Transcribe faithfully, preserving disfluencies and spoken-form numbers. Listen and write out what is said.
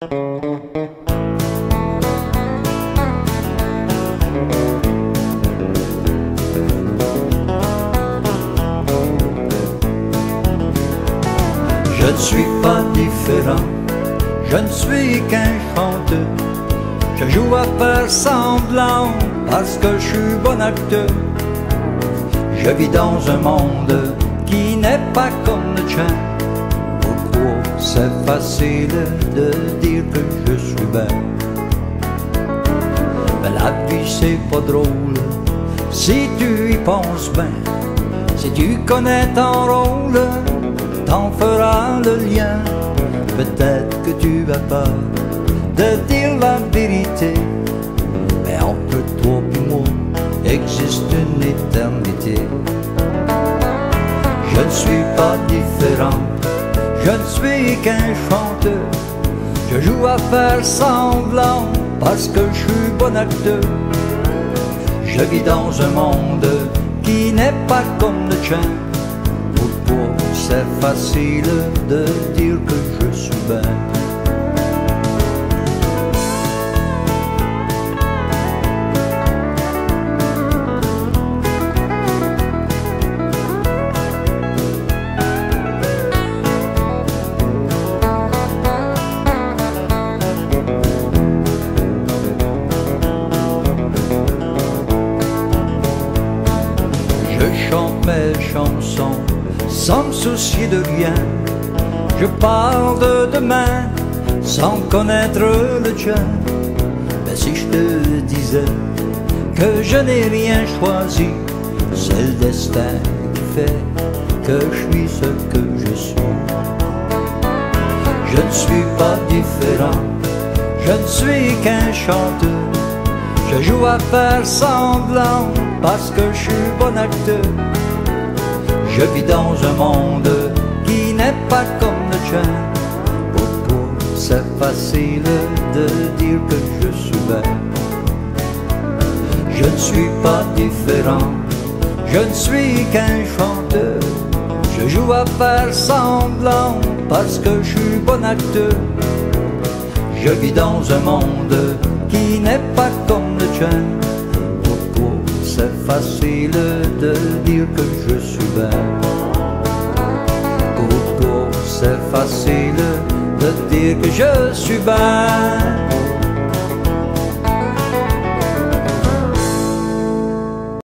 Je ne suis pas différent, je ne suis qu'un chanteur. Je joue à faire semblant parce que je suis bon acteur. Je vis dans un monde qui n'est pas comme le tien. Pourquoi c'est facile de dire que je suis belle? Mais la vie c'est pas drôle si tu y penses bien. Si tu connais ton rôle, t'en feras le lien. Peut-être que tu as peur de dire la vérité, mais entre toi et moi existe une éternité. Je ne suis pas différent, je ne suis qu'un chanteur. Je joue à faire semblant parce que je suis bon acteur. Je vis dans un monde qui n'est pas comme le tien. Pourquoi c'est facile de dire que je suis belle? Je chante mes chansons sans me soucier de rien. Je parle de demain sans connaître le tien. Mais si je te disais que je n'ai rien choisi, c'est le destin qui fait que je suis ce que je suis. Je ne suis pas différent, je ne suis qu'un chanteur. Je joue à faire semblant parce que je suis bon acteur. Je vis dans un monde qui n'est pas comme le tien. Pourquoi c'est facile de dire que je suis belle? Je ne suis pas différent, je ne suis qu'un chanteur. Je joue à faire semblant parce que je suis bon acteur. Je vis dans un monde qui n'est pas comme le tien. Pourquoi c'est facile de dire que je suis belle? Pourquoi c'est facile de dire que je suis belle?